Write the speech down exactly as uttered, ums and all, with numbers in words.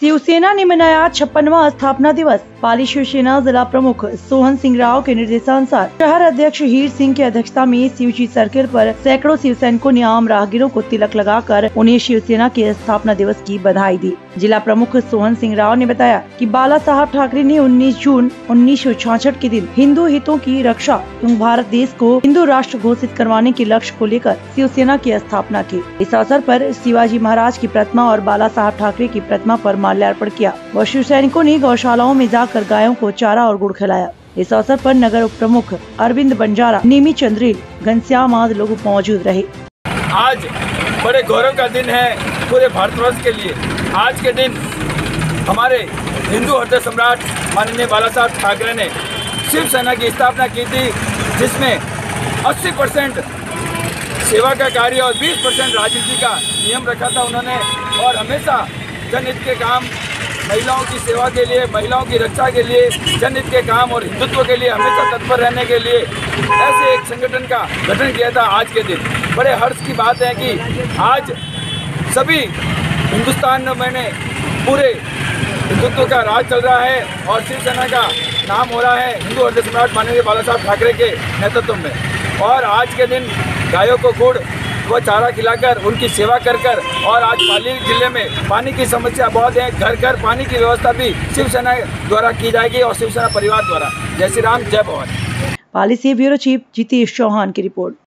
शिवसेना ने मनाया छप्पनवां स्थापना दिवस। पाली शिवसेना जिला प्रमुख सोहन सिंह राव के निर्देशानुसार शहर अध्यक्ष हीर सिंह की अध्यक्षता में शिवजी सर्किल पर सैकड़ों शिव सैनिकों ने आम राहगीरों को तिलक लगाकर उन्हें शिवसेना के स्थापना दिवस की बधाई दी। जिला प्रमुख सोहन सिंह राव ने बताया कि बाला साहब ठाकरे ने उन्नीस जून उन्नीस सौ छियासठ के दिन हिंदू हितों की रक्षा एवं भारत देश को हिंदू राष्ट्र घोषित करवाने के लक्ष्य को लेकर शिवसेना की स्थापना की। इस अवसर पर शिवाजी महाराज की प्रतिमा और बाला साहब ठाकरे की प्रतिमा पर माल्यार्पण किया व शिव सैनिकों ने गौशालाओं में जाकर गायों को चारा और गुड़ खिलाया। इस अवसर पर नगर उप प्रमुख अरविंद बंजारा, निमी चंद्रेल, घनश्याम आदि लोग मौजूद रहे। आज बड़े गौरव का दिन है पूरे भारतवर्ष के लिए। आज के दिन हमारे हिंदू हृदय सम्राट माननीय बाला साहब ठाकरे ने शिवसेना की स्थापना की थी, जिसमें अस्सी परसेंट सेवा का कार्य और बीस परसेंट राजनीति का नियम रखा था उन्होंने। और हमेशा जनहित के काम, महिलाओं की सेवा के लिए, महिलाओं की रक्षा के लिए, जनहित के काम और हिंदुत्व के लिए हमेशा तत्पर रहने के लिए ऐसे एक संगठन का गठन किया था। आज के दिन बड़े हर्ष की बात है कि आज सभी हिंदुस्तान में पूरे हिंदुत्व का राज चल रहा है और शिवसेना का नाम हो रहा है हिंदू हृदय सम्राट माननीय बाला साहब ठाकरे के नेतृत्व में। और आज के दिन गायों को गुड़ व चारा खिलाकर उनकी सेवा कर कर और आज पाली जिले में पानी की समस्या बहुत है। घर घर पानी की व्यवस्था भी शिवसेना द्वारा की जाएगी और शिवसेना परिवार द्वारा। जय श्री राम, जय भवानी। पाली से ब्यूरो चीफ जितेश चौहान की रिपोर्ट।